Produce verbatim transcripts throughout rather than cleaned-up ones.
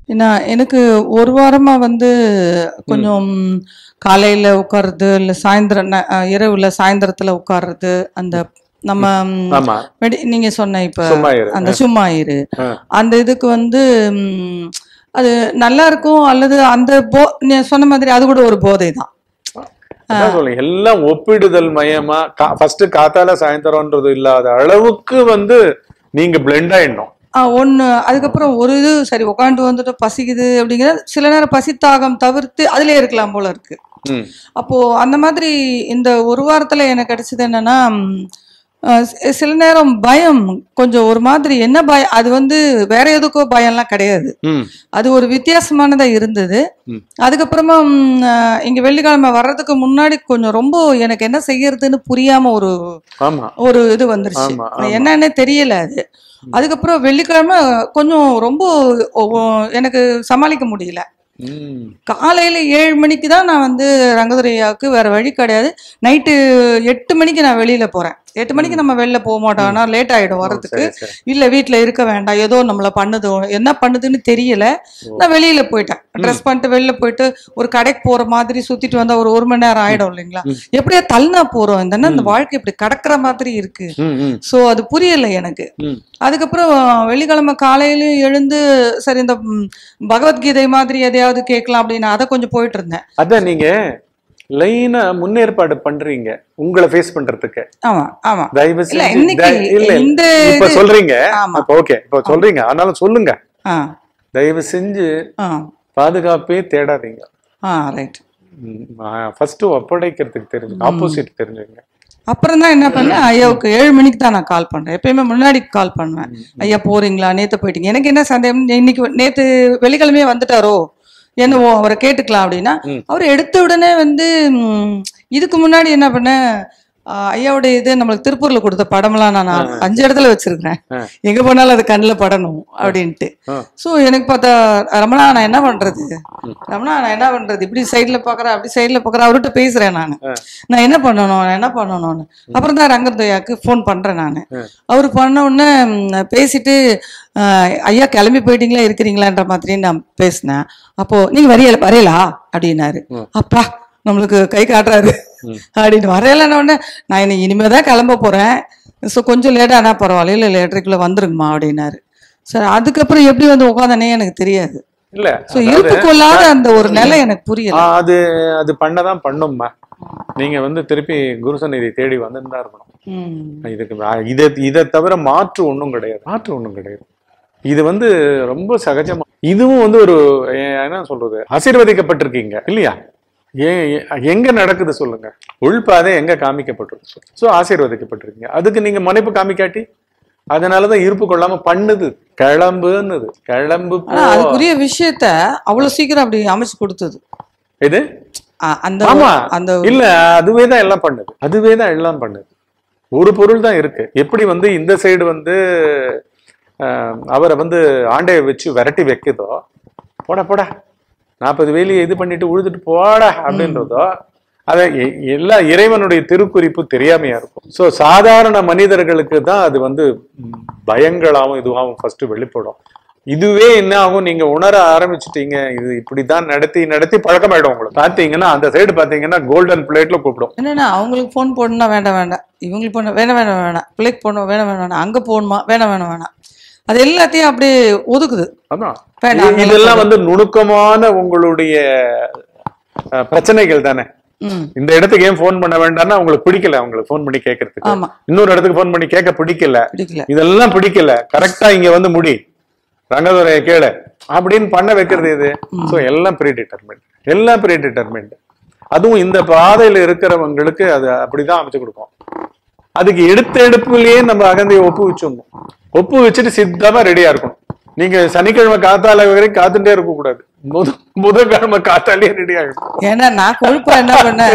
ஏன்னா எனக்கு ஒரு வாரமா வந்து கொஞ்சம் காலையில உட்கார்றது இல்ல சாயந்தரம் இரவுல சாயந்தரத்துல உட்கார்றது அந்த நம்ம நீங்க சொன்ன இப்ப அந்த சும்மா இரு அந்த இதுக்கு வந்து அது நல்லா இருக்கும் அல்லது அந்த போ சொன்ன மாதிரி அது கூட ஒரு போதை தான். எல்லாம் ஒப்பிடுதல் மயமா ஃபர்ஸ்ட் காத்தால சாயந்தரம்ன்றது இல்லாத அளவுக்கு வந்து நீங்க பிளெண்ட் ஆயிடணும். ஒண்ணு அதுக்கப்புறம் ஒரு இது சரி உட்காந்து வந்துட்டு பசிக்குது அப்படிங்கிற சில நேரம் பசித்தாகம் தவிர்த்து அதுலயே இருக்கலாம் போல இருக்கு. அப்போ அந்த மாதிரி இந்த ஒரு வாரத்துல எனக்கு கிடைச்சது என்னன்னா சில நேரம் பயம் கொஞ்சம் ஒரு மாதிரி என்ன பயம் அது வந்து வேற எதுக்கோ பயம்லாம் கிடையாது, அது ஒரு வித்தியாசமானதா இருந்தது. அதுக்கப்புறமா இங்க வெள்ளிக்கிழமை வர்றதுக்கு முன்னாடி கொஞ்சம் ரொம்ப எனக்கு என்ன செய்யறதுன்னு புரியாம ஒரு ஒரு இது வந்துருச்சு, என்னன்னே தெரியல அது. அதுக்கப்புறம் வெள்ளிக்கிழமை கொஞ்சம் ரொம்ப எனக்கு சமாளிக்க முடியல. காலையில ஏழு மணிக்கு தான் நான் வந்து ரங்கதுரையாவுக்கு வேற வழி கிடையாது. நைட்டு எட்டு மணிக்கு நான் வெளியில போறேன். எட்டு மணிக்கு நம்ம வெளில போக மாட்டோம், ஆனா லேட் ஆயிடும் வர்றதுக்கு. இல்ல வீட்டுல இருக்க வேண்டாம், ஏதோ நம்மள பண்ணுது என்ன பண்ணுதுன்னு தெரியல, நான் வெளியில போயிட்டேன். ட்ரெஸ் பண்ணிட்டு வெளில போயிட்டு ஒரு கடைக்கு போற மாதிரி சுத்திட்டு வந்தா ஒரு ஒரு மணி நேரம் ஆயிடும் இல்லைங்களா. எப்படியா தள்ளினா போறோம், இந்த இந்த வாழ்க்கை இப்படி கடக்கிற மாதிரி இருக்கு. சோ அது புரியல எனக்கு. அதுக்கப்புறம் வெள்ளிக்கிழமை காலையில எழுந்து சரி இந்த பகவத்கீதை மாதிரி எதையாவது கேட்கலாம் அப்படின்னு அதை கொஞ்சம் போயிட்டு இருந்தேன். அதான் நீங்க லைனா முன்னேற்பாடு பண்றீங்க உங்களை ஃபேஸ் பண்றதுக்கு. ஆமா ஆமா தயவு செஞ்சு இப்ப சொல்றீங்க, ஓகே இப்ப சொல்றீங்க, ஆனாலும் சொல்லுங்க, தயவு செஞ்சு பாதுகாப்பே தேடாதீங்க. ஃபர்ஸ்ட் ஒப்படைக்கிறதுக்கு தெரிஞ்சு ஆப்போசிட் தெரிஞ்சுங்க. அப்புறம் தான் என்ன பண்ணேன், ஐயாவுக்கு ஏழு மணிக்கு தான் நான் கால் பண்றேன். எப்பயுமே முன்னாடி கால் பண்ணுவேன், ஐயா போறீங்களா, நேத்து போயிட்டீங்க. எனக்கு என்ன சந்தேகம், இன்னைக்கு நேத்து வெள்ளிக்கிழமையே வந்துட்டாரோ என்னவோ அவரை கேட்டுக்கலாம் அப்படின்னா அவர் எடுத்த உடனே வந்து இதுக்கு முன்னாடி என்ன பண்ண ஐயாவோட இது நம்மளுக்கு திருப்பூர்ல கொடுத்த படம்லாம் நான் அஞ்சு இடத்துல வச்சிருக்கிறேன், எங்க போனாலும் அது கண்ணில் படணும் அப்படின்ட்டு. ஸோ எனக்கு பார்த்தா ரமணா நான் என்ன பண்றது, ரமணா நான் என்ன பண்றது, இப்படி சைட்ல பாக்குறேன் அப்படி சைட்ல பாக்குறேன், அவர்கிட்ட பேசுறேன் நான் நான் என்ன பண்ணணும் நான் என்ன பண்ணணும்னு. அப்புறம் தான் ரங்கத்துயாக்கு ஃபோன் பண்றேன் நான். அவரு பண்ண உடனே பேசிட்டு ஐயா கிளம்பி போயிட்டீங்களா இருக்கிறீங்களான்ற மாதிரி நான் பேசினேன். அப்போ நீங்க வரையல வரையலா அப்படின்னாரு. அப்பா நம்மளுக்கு கை காட்டுறாரு அப்படின்னு. வரையலன்னு உடனே நான் இன்னைக்கு இனிமேதான் கிளம்ப போறேன், ஸோ கொஞ்சம் லேட்டா ஆனா பரவாயில்ல, இல்லை லேட்டருக்குள்ள வந்துருங்கம்மா அப்படின்னாரு. சார் அதுக்கப்புறம் எப்படி வந்து உட்காந்தனே எனக்கு தெரியாது. இல்ல சோ இருப்பு கொள்ளாத அந்த ஒரு நிலை எனக்கு புரியல. அது அது பண்ணதான் பண்ணும்மா. நீங்க வந்து திருப்பி குருசந்நிதி தேடி வந்துதான் இருக்கணும். இதுக்கு இதை இதை தவிர மாற்று ஒன்றும் கிடையாது, மாற்று ஒன்றும் கிடையாது. இது வந்து ரொம்ப சகஜமா, இதுவும் வந்து ஒரு என்ன சொல்றது ஆசீர்வதிக்கப்பட்டிருக்கீங்க இல்லையா. எங்க நடக்குது சொல்லுங்க, உள்பாதை எங்க காமிக்கப்பட்டிருக்கு. சோ ஆசீர்வதிக்கப்பட்டிருக்கீங்க, அதுக்கு நீங்க மன்னிப்பு காமிக்காட்டி அதனாலதான் இருப்பு கொள்ளாம பண்ணுது, கிளம்புன்னுது. கிளம்பு அதுக்குரிய விஷயத்த அவ்வளவு சீக்கிரம் அப்படி அமைச்சு கொடுத்தது இது அந்த அந்த இல்ல, அதுவே தான் எல்லாம் பண்ணுது, அதுவே தான் எல்லாம் பண்ணுது. ஒரு பொருள் தான் இருக்கு. எப்படி வந்து இந்த சைடு வந்து அவரை வந்து ஆண்டைய வச்சு விரட்டி வைக்குதோ, போட போட நாற்பது வேலியை இது பண்ணிட்டு உழுதுட்டு போட அப்படின்றதோ, அத எல்லா இறைவனுடைய திருக்குறிப்பு தெரியாமையா இருக்கும். சோ சாதாரண மனிதர்களுக்கு தான் அது வந்து பயங்களாவும் இதுவாகவும் ஃபர்ஸ்ட் வெளிப்படும். இதுவே என்ன ஆகும், நீங்க உணர ஆரம்பிச்சுட்டீங்க, இது இப்படிதான் நடத்தி நடத்தி பழக்கமாயிடும் உங்களுக்கு. பாத்தீங்கன்னா அந்த சைடு பாத்தீங்கன்னா கோல்டன் பிளேட்ல கூப்பிடும். என்னன்னா அவங்களுக்கு போன் போடணும்னா வேண்டாம் வேண்டாம், இவங்களுக்கு போன வேணாம் வேணாம் வேணாம், பிள்ளைக்கு போடணும் வேணாம் வேணாம் வேணாம், அங்க போகணுமா வேணாம் வேணாம் வேணாம், அது எல்லாத்தையும் அப்படியே ஒதுக்குது. இதெல்லாம் வந்து நுணுக்கமான உங்களுடைய பிரச்சனைகள் தானே. இந்த இடத்துக்கு ஏன் போன் பண்ண வேண்டாம்னா உங்களுக்கு பிடிக்கல, அவங்களுக்கு போன் பண்ணி கேட்கறதுக்கு, இன்னொரு இடத்துக்கு போன் பண்ணி கேட்க பிடிக்கல, இதெல்லாம் பிடிக்கல. கரெக்டா இங்க வந்து முடி ரங்கதுரையை கேளு அப்படின்னு பண்ண வைக்கிறது இது. சோ எல்லாம் ப்ரீ டிட்டர்மெண்ட், எல்லாம் ப்ரீ டிட்டர்மெண்ட். அதுவும் இந்த பாதையில இருக்கிறவங்களுக்கு அது அப்படிதான் அமைச்சு கொடுக்கும். அதுக்கு எடுத்த எடுப்புலயே நம்ம அகந்தையை ஒப்பு வச்சிடணும். ஒப்பு வச்சுட்டு சித்தமா ரெடியா இருக்கணும். நீங்க சனிக்கிழமை காத்தால வரைக்கும் காத்துட்டே இருக்க கூடாது, புதன்கிழமை காத்தாலே ரெடி ஆகணும். ஏன்னா நான் கொழுப்பா என்ன பண்ணேன்,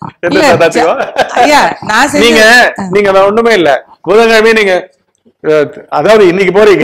நீங்க நீங்க ஒண்ணுமே இல்ல, புதன்கிழமை நீங்க அதாவது இன்னைக்கு போறீங்க,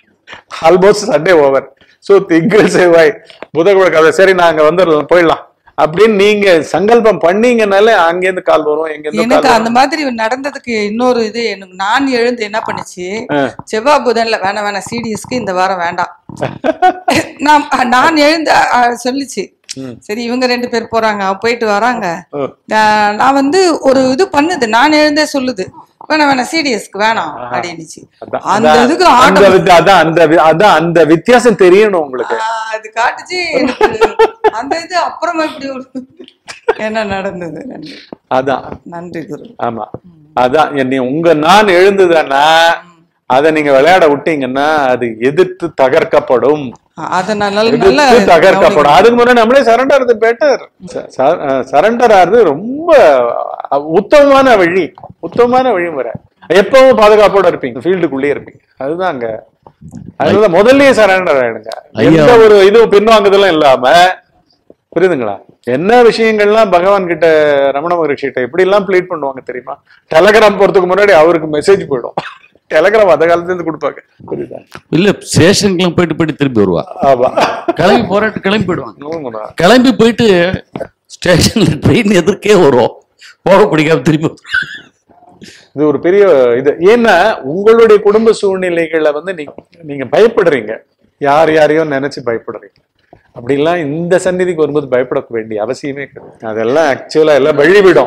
ஆல்மோஸ்ட் சண்டே ஓவர். சோ திங்கள் செவ்வாய் புதன்கிழமை சரி நாங்க வந்து போயிடலாம் அப்படின்னு நீங்க சங்கல்பம் பண்ணீங்கனாலே அங்கேருந்து கால் வரும், எங்க இருந்து எனக்கு அந்த மாதிரி நடந்ததுக்கு இன்னொரு இது, எனக்கு நான் எழுந்து என்ன பண்ணுச்சு, செவ்வாய் புதன்ல வேணாம் வேணாம் சிடிஎஸ்க்கு இந்த வாரம் வேண்டாம் நான் நான் எழுந்து சொல்லிச்சு. சரி இவங்க ரெண்டு பேர் போறாங்க, போயிட்டு வராங்க, நான் வந்து ஒரு இது பண்ணுது, நான் எழுந்தே சொல்லுது வேணாம் வேணாம் சிடிஎஸ்க்கு வேணாம் அப்படின்னுச்சு. அந்த இதுக்கு அதான் அந்த அதான் அந்த வித்தியாசம் தெரியணும் உங்களுக்கு. அது காட்டுச்சு அந்த இது. அப்புறமா இப்படி ஒரு என்ன நடந்தது. அதான் நன்றி குரு. ஆமா அதான் என்ன உங்க நான் எழுந்துதானா அதை நீங்க விளையாட விட்டீங்கன்னா அது எதிர்த்து தகர்க்கப்படும், தகர்க்கப்படும். அதுக்கு முன்னாடி நம்மளே சரண்டர் ஆகுது பெட்டர். சரண்டர் ஆகுது ரொம்ப உத்தமமான வழி, உத்தமமான வழிமுறை. எப்பவும் பாதுகாப்போட இருப்பீங்க, ஃபீல்டுக்குள்ளே இருப்பீங்க. அதுதான் அங்க. அதனால முதல்லயே சரண்டர் ஆயிடுங்க, எந்த ஒரு இதுவும் பின்வாங்குதலும் இல்லாம. புரியுதுங்களா? என்ன விஷயங்கள்லாம் பகவான் கிட்ட ரமண மகரிஷி கிட்ட எப்படி எல்லாம் ப்ளீட் பண்ணுவாங்க தெரியுமா? டெலகிராம் போறதுக்கு முன்னாடி அவருக்கு மெசேஜ் போயிடும். டெலகிராம் அந்த காலத்துல இருந்து கொடுப்பாங்க. புரியுதா? இல்ல ஸ்டேஷனுக்குலாம் போயிட்டு போயிட்டு திரும்பி வருவா. ஆமா, கிளம்பி போராட்டு கிளம்பி போயிடுவாங்க. கிளம்பி போயிட்டு ஸ்டேஷன்ல ட்ரெயின் எதிர்க்கே வரும், போக பிடிக்காம திரும்பி. இது ஒரு பெரிய இது. ஏன்னா உங்களுடைய குடும்ப சூழ்நிலைகளை வந்து நீங்க நீங்க பயப்படுறீங்க, யார் யாரையோ நினைச்சு பயப்படுறீங்க. அப்படிலாம் இந்த சந்நிதிக்கு வரும்போது பயப்பட வேண்டிய அவசியமே கிடையாது. அதெல்லாம் ஆக்சுவலா எல்லாம் வழிவிடும்.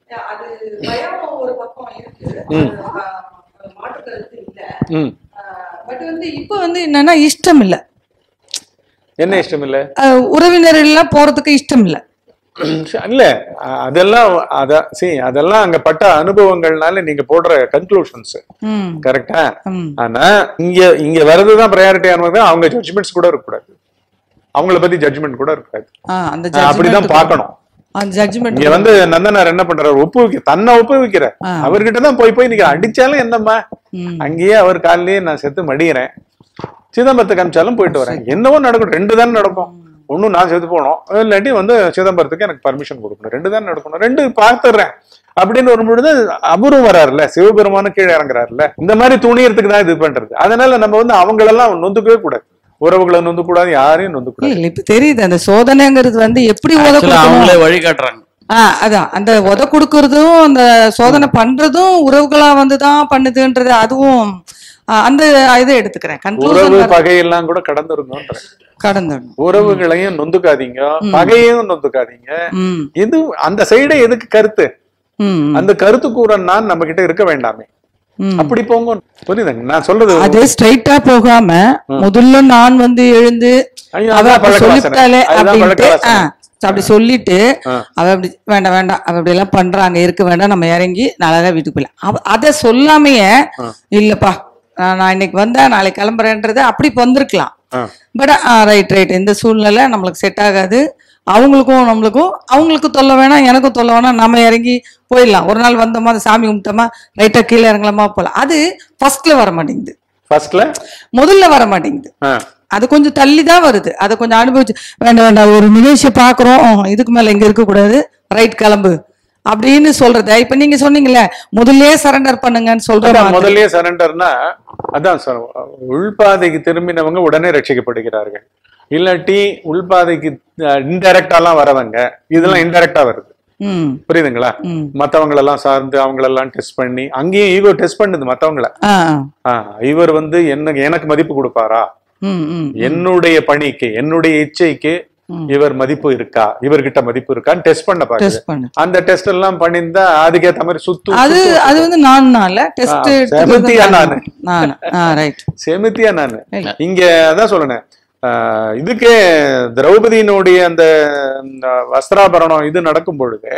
இப்ப வந்து என்னன்னா இஷ்டம் இல்ல. என்ன இஷ்டம் இல்ல? உறவினர்கள் எல்லாம் போறதுக்கு இஷ்டம் இல்ல. இல்ல அதெல்லாம் அதான் சரி, அதெல்லாம் அங்க பட்ட அனுபவங்கள்னால நீங்க போடுற கன்க்ளூஷன்ஸ் கரெக்டா. ஆனா இங்க இங்க வர்றதுதான் ப்ரையாரிட்டியானது. அவங்க ஜட்ஜ்மெண்ட்ஸ் கூட இருக்கக்கூடாது, அவங்கள பத்தி ஜட்ஜ்மெண்ட் கூட இருக்காது. அப்படிதான் பாக்கணும். இங்க வந்து நந்தனார் என்ன பண்றாரு, ஒப்புவிக்க தன்னை ஒப்புவிக்கிற அவர்கிட்டதான் போய் போய் நீங்க அடிச்சாலும் என்னம்மா, அங்கேயே அவர் காலிலேயே நான் செத்து மடிகிறேன், சிதம்பரத்துக்கு அனுப்பிச்சாலும் போயிட்டு வரேன், என்னவோ நடக்கும். ரெண்டு தானே நடக்கும். ஒன்னும் நான் செத்து போனோம், இல்லாட்டி வந்து சிதம்பரத்துக்கு எனக்கு பர்மிஷன் கொடுக்கணும். ரெண்டு தான் நடக்கணும், ரெண்டு பாத்துறேன் அப்படின்னு வரும்பொழுது அவரும் வராருல்ல, சிவபெருமான கீழே இறங்குறாருல்ல. இந்த மாதிரி துணியறதுக்கு தான் இது பண்றது. அதனால நம்ம வந்து அவங்களெல்லாம் நொந்துக்கவே கூடாது, உறவுகளை நொந்து கூடாது, யாரையும் நொந்து கூடாது. இப்ப தெரியுது அந்த சோதனைங்கிறது வந்து எப்படி அவங்களே வழிகாட்டுறாங்க. ஆஹ் அதான் அந்த உத கொடுக்கறதும் அந்த சோதனை பண்றதும் உறவுகளா வந்துதான் பண்ணுதுன்றது. அதுவும் அந்த இதை எடுத்துக்கிறேன். உறவு பகையெல்லாம் கூட கடந்துருங்க, கடந்துடும். உறவுகளையும் நொந்துக்காதீங்க, பகையையும் நொந்துக்காதீங்க. இது அந்த சைடே எதுக்கு கருத்து, அந்த கருத்து கூட நான் நம்ம கிட்ட இருக்க வேண்டாமே, அப்படி போங்க. புரியுதுங்க நான் சொல்றது? அது ஸ்ட்ரைட்டா போகாம முதல்ல நான் வந்து எழுந்து சொல்லிட்டாலே அப்படி சொல்லிட்டு அவ அப்படி வேண்டாம் வேண்டாம் அவ அப்படி எல்லாம் பண்றாங்க, இருக்க வேண்டாம், நம்ம இறங்கி நாளாக வீட்டுக்கு போயிடலாம். அத சொல்லாமையே இல்லப்பா நான் இன்னைக்கு வந்தா நாளைக்கு கிளம்புறேன்றது அப்படி வந்திருக்கலாம். பட் ரைட் ரைட் இந்த சூழ்நிலை நம்மளுக்கு செட் ஆகாது, அவங்களுக்கும் நம்மளுக்கும், அவங்களுக்கு தொல்லை வேணாம் எனக்கும் தொல்லை வேணாம், நம்ம இறங்கி போயிடலாம். ஒரு நாள் வந்தோமா அந்த சாமி கும்பிட்டோமா ரைட்டா கீழே இறங்கலாமா போகலாம். அது ஃபர்ஸ்ட்ல வர மாட்டேங்குது, ஃபர்ஸ்ட்ல முதல்ல வர மாட்டேங்குது. அது கொஞ்சம் தள்ளி தான் வருது. அதை கொஞ்சம் அனுபவிச்சு வேண்டாம் வேண்டாம் ஒரு நிகழ்ச்சியை பாக்குறோம், இதுக்கு மேல இங்க இருக்க கூடாது, ரைட் கிளம்பு அப்படின்னு சொல்றது. இப்ப நீங்க சொன்னீங்கல்ல முதல்ல சரண்டர் பண்ணுங்கன்னு சொல்ற. முதல்ல சரண்டர்னா அதான் உள்பாதைக்கு திரும்பினவங்க உடனே ரட்சிக்கப்படுகிறார்கள். இல்லாட்டி உள்பாதைக்கு இன்டைரக்டாலாம் வரவங்க, இதெல்லாம் இன்டைரக்டா வருது. புரியுதுங்களா? மத்தவங்களெல்லாம் சார்ந்து அவங்களெல்லாம் டெஸ்ட் பண்ணி, அங்கேயும் ஈகோ டெஸ்ட் பண்ணுது மத்தவங்கள. இவர் வந்து என்ன எனக்கு மதிப்பு கொடுப்பாரா, என்னுடைய பணிக்கு என்னுடைய இச்சைக்கு இவர் மதிப்பு இருக்கா, இவர்கிட்ட மதிப்பு இருக்கான்னு டெஸ்ட் பண்ண பாருங்க. அந்த டெஸ்ட் எல்லாம் பண்ணிருந்தா அதுக்கேத்த மாதிரி சுத்து. அது அது வந்து நான் செமித்தியா நானு செமித்தியா நானு இங்க அதான் சொல்றேன். இதுக்கே திரௌபதியினுடைய அந்த வஸ்திராபரணம் இது நடக்கும் பொழுதே,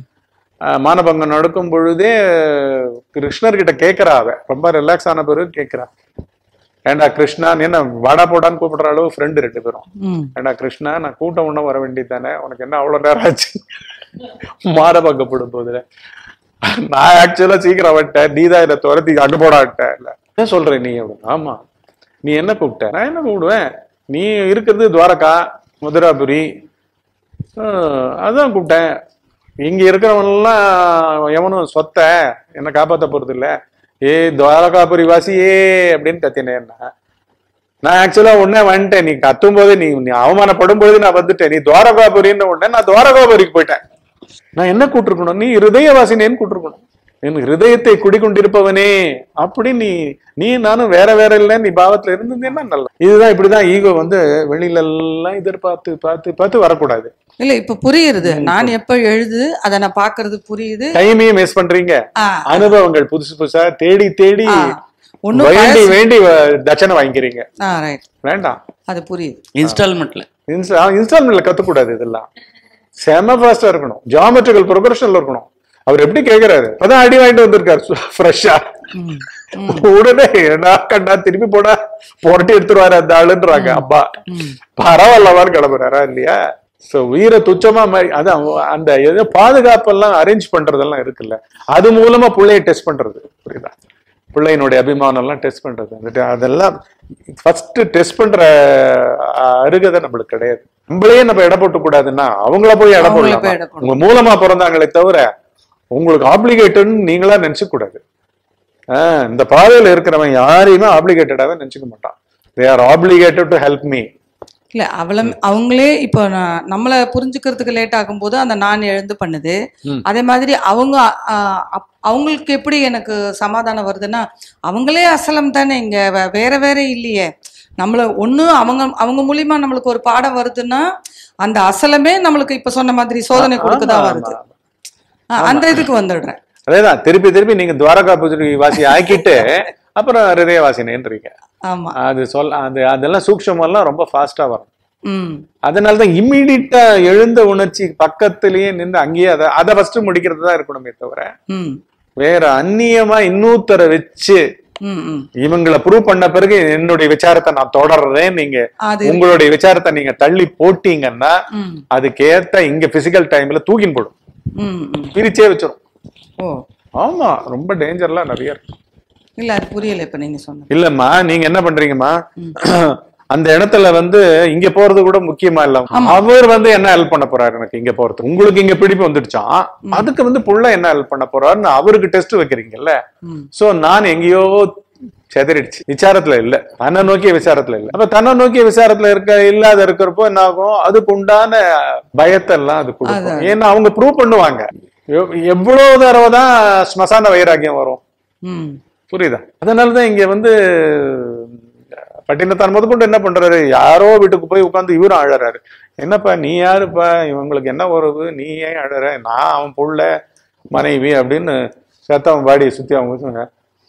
மானபங்கம் நடக்கும் பொழுதே கிருஷ்ணர்கிட்ட கேட்கிறா, அவ ரொம்ப ரிலாக்ஸ் ஆன பிறகு கேட்கிறா, ஏண்டா கிருஷ்ணா என்ன வாடா போடான்னு கூப்பிடுற அளவு ஃப்ரெண்டு ரெண்டு பேரும், ஏண்டா கிருஷ்ணா நான் கூட்டம் ஒன்றும் வர வேண்டியது தானே, உனக்கு என்ன அவ்வளவு நேரம் ஆச்சு மானபங்கப்படும் போதுல. நான் ஆக்சுவலா சீக்கிரம் வந்துட்டேன், நீதான் இதை துரத்தி அங்க போடாட்டேன். இல்ல என்ன சொல்றேன் நீ அப்படின்னு. ஆமா நீ என்ன கூப்பிட்ட? நான் என்ன கூப்பிடுவேன், நீ இருக்கிறது துவாரகா மதுராபுரி, அதான் கூப்பிட்டேன். இங்க இருக்கிறவன்லாம் எவனும் சொத்த என்ன காப்பாற்ற போறது இல்ல, ஏ துவாரகாபுரி வாசியே அப்படின்னு கத்தினேன்னா, நான் ஆக்சுவலா உடனே வந்துட்டேன். நீ கத்தும் போது நீ நீ அவமானப்படும் பொழுது நான் வந்துட்டேன். நீ துவாரகாபுரின்னு உடனே நான் துவாரகாபுரிக்கு போயிட்டேன். நான் என்ன கூட்டிருக்கணும்? நீ ஹிருதயவாசினேன்னு கூட்டிருக்கணும். என் ஹிருதயத்தை குடிக்கொண்டிருப்பவனே அப்படி நீ நீ நானும் வேற வேற இல்லை, நீ பாவத்துல இருந்ததுன்னா நல்ல. இதுதான் இப்படிதான் ஈகோ வந்து வெளியில எல்லாம் எதிர்பார்த்து பார்த்து பார்த்து வரக்கூடாது. இல்ல இப்ப புரியுது. நான் எப்ப எழுது அதை நான் பாக்குறது புரியுது. டைமையும் வேஸ்ட் பண்றீங்க. அனுபவங்கள் புதுசு புதுசா தேடி தேடி வேண்டி வேண்டி தட்சணை வாங்கிக்கிறீங்க. வேண்டாம், அது புரியுது. இன்ஸ்டால்மெண்ட்ல இன்ஸ்டால்மெண்ட்ல கத்துக்கூடாது. இதெல்லாம் செம ஃபாஸ்டா இருக்கணும், ஜியோமெட்ரிக்கல் ப்ரோக்ரஷன்ல இருக்கணும். அவர் எப்படி கேக்குறாரு, அதான் அடி வாங்கிட்டு வந்திருக்காரு ஃப்ரெஷ்ஷா. உடனே என்ன கண்டா திருப்பி போடா புரட்டி எடுத்துருவாரு அந்த ஆளுன்றாங்க. அப்பா பரவாயில்லவான்னு கிளம்புறாரா இல்லையா? சோ உயிரை துச்சமா மாதிரி அதான் அந்த எதோ பாதுகாப்பெல்லாம் அரேஞ்ச் பண்றதெல்லாம் இருக்குல்ல, அது மூலமா பிள்ளைய டெஸ்ட் பண்றது. புரியுதா? பிள்ளையினுடைய அபிமானம் எல்லாம் டெஸ்ட் பண்றது, அதெல்லாம் ஃபர்ஸ்ட் டெஸ்ட் பண்ற அருகதை நம்மளுக்கு கிடையாது. நம்மளையே நம்ம இட போட்டு கூடாதுன்னா அவங்கள போய் இட போடலாம். உங்க மூலமா பிறந்தாங்களே தவிர உங்களுக்கு ஆப்ளிகேட்டட்னு நீங்களா நினைச்சுக்க கூடாது. ஆஹ் இந்த பாதையில இருக்கிறவன் யாரையுமே ஆப்ளிகேட்டடாவே நினைச்சுக்க மாட்டான். They are obligated to help me. இல்ல அவள அவங்களே இப்போ நம்மளை புரிஞ்சுக்கிறதுக்கு லேட் ஆகும் போது அந்த நான் எழுந்து பண்ணுது. அதே மாதிரி அவங்க அவங்களுக்கு எப்படி எனக்கு சமாதானம் வருதுன்னா, அவங்களே அசலம் தானே, இங்க வேற வேற இல்லையே. நம்மள ஒண்ணு அவங்க அவங்க மூலியமா நம்மளுக்கு ஒரு பாடம் வருதுன்னா அந்த அசலமே நம்மளுக்கு இப்ப சொன்ன மாதிரி சோதனை கொடுக்கதான் வருது. அந்த இதுக்கு வந்துடுறேன். அதேதான் திருப்பி திருப்பி நீங்க துவாரகாபுரி வாசி ஆக்கிட்டு அப்புறம் ஹிருதயவாசினேன்றீங்க. ஆமா, அது சொல் அது அதெல்லாம் சூக்ஷமெல்லாம் ரொம்ப ஃபாஸ்டா வரும். அதனாலதான் இம்மிடியட்டா எழுந்த உணர்ச்சி பக்கத்திலேயே நின்று அங்கேயே அதை அதை ஃபர்ஸ்ட் முடிக்கிறது தான் இருக்கணுமே தவிர வேற அந்நியமா இன்னொருத்தரை வச்சு இவங்களை ப்ரூவ் பண்ண பிறகு என்னுடைய விசாரத்தை நான் தொடர்றேன், நீங்க உங்களுடைய விசாரத்தை நீங்க தள்ளி போட்டீங்கன்னா அதுக்கேத்த இங்க பிசிக்கல் டைம்ல தூக்கின் போடும், பிரிச்சே வச்சிரும். ஆமா, ரொம்ப டேஞ்சர்லாம் நிறைய இருக்கு. இல்ல அது புரியல இப்ப நீங்க சொன்ன. இல்லம்மா, நீங்க என்ன பண்றீங்கம்மா, அந்த இடத்துல வந்து இங்க போறது கூட முக்கியமா இல்ல, அவர் வந்து என்ன ஹெல்ப் பண்ண போறாரு எனக்கு இங்க போறது, உங்களுக்கு இங்க பிடிப்பு வந்துடுச்சான், அதுக்கு வந்து புள்ள என்ன ஹெல்ப் பண்ண போறாருன்னு அவருக்கு டெஸ்ட் வைக்கிறீங்கல்ல. சோ நான் எங்கேயோ செதறிடுச்சு, விசாரத்துல இல்ல, தன்னை நோக்கிய விசாரத்துல இல்ல. அப்ப தன்னை நோக்கிய விசாரத்துல இருக்க இல்லாத இருக்கிறப்போ என்ன ஆகும், அதுக்கு உண்டான பயத்தை எல்லாம் அது கொடுக்கும். ஏன்னா அவங்க ப்ரூவ் பண்ணுவாங்க. எவ்வளவு தடவை தான் ஸ்மசான வைராக்கியம் வரும், புரியுதா? அதனாலதான் இங்க வந்து பட்டினத்தான் முதற்கொண்டு என்ன பண்றாரு, யாரோ வீட்டுக்கு போய் உட்காந்து இவரும் அழறாரு. என்னப்பா நீ யாருப்பா, இவங்களுக்கு என்ன வருது, நீ ஏன் அழற, நான் அவன் புள்ள மனைவி அப்படின்னு சத்தம் பாடி சுத்தி அவங்க சொன்ன.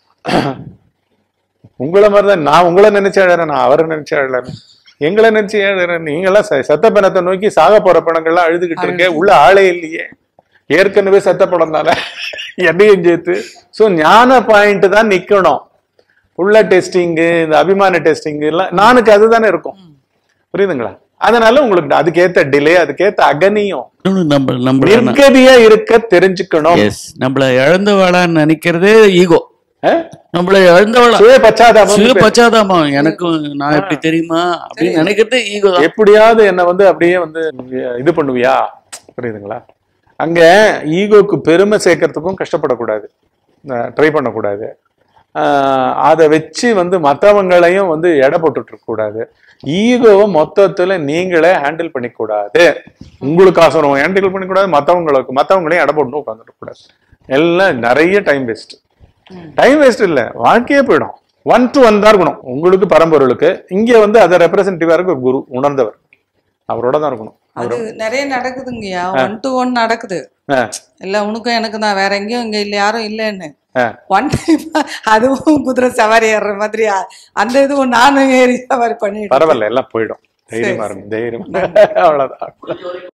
உங்களை மாதிரிதான் நான் உங்களை நினைச்சு அழறேன், நான் அவரை நினைச்சு அழறேன், எங்களை நினைச்சு அழறேன். நீங்கெல்லாம் சத்த பணத்தை நோக்கி சாக போற பணங்கள்லாம் அழுதுகிட்டு இருக்க, உள்ள ஆளே இல்லையே, ஏற்கனவே சத்த படம் தானே என்னையும் சேர்த்து. ஸோ ஞான பாயிண்ட் தான் நிக்கணும். உள்ள டெஸ்டிங்கு இந்த அபிமான டெஸ்டிங் எல்லாம் நானுக்கு அதுதானே இருக்கும், புரியுதுங்களா? அதனால உங்களுக்கு அதுக்கேத்த டிலே, அதுக்கேத்த அகனியம் நிர்கதியா இருக்க தெரிஞ்சுக்கணும். நம்மள இழந்தவாளான்னு நினைக்கிறதே ஈகோ, நம்மள இழந்தவாளா சுய பச்சாதாபம், சுய பச்சாதாபம், எனக்கும் நான் எப்படி தெரியுமா அப்படின்னு நினைக்கிறது ஈகோ. எப்படியாவது என்ன வந்து அப்படியே வந்து இது பண்ணுவியா, புரியுதுங்களா? அங்க ஈகோக்கு பெருமை சேர்க்கறதுக்கும் கஷ்டப்படக்கூடாது, ட்ரை பண்ணக்கூடாது. ஆஹ் அதை வச்சு வந்து மற்றவங்களையும் வந்து எடை போட்டுட்டு இருக்க கூடாது. ஈகோவை மொத்தத்துல நீங்களே ஹேண்டில் பண்ணிக்கூடாது. உங்களுக்கு ஆசனம் ஹேண்டில் பண்ணிக்கூடாது, மற்றவங்களுக்கு மற்றவங்களையும் எடை போட்டு உட்காந்துட்டு கூடாது. எல்லாம் நிறைய டைம் வேஸ்ட். டைம் வேஸ்ட் இல்ல, வாழ்க்கையே போயிடும். ஒன் டு ஒன் தான் இருக்கணும் உங்களுக்கு, பரம்பொருளுக்கு. இங்க வந்து அதை ரெப்ரசன்டேட்டிவா இருக்கு குரு, உணர்ந்தவர், அவரோட தான் இருக்கணும். அது நிறைய நடக்குதுங்கய்யா, ஒன் டு ஒன் நடக்குது. இல்ல உனக்கும் எனக்கு தான், வேற எங்கேயும் இங்க இல்ல யாரும் இல்லன்னு ஒன் டைம். அதுவும் குதிரை சவாரி ஏறுற மாதிரி அந்த இதுவும் நானும் ஏறி சவாரி பண்ணிட்டு பரவாயில்ல, எல்லாம் போயிடும். தைரியமா இருக்கும், தைரியம், அவ்வளவுதான்.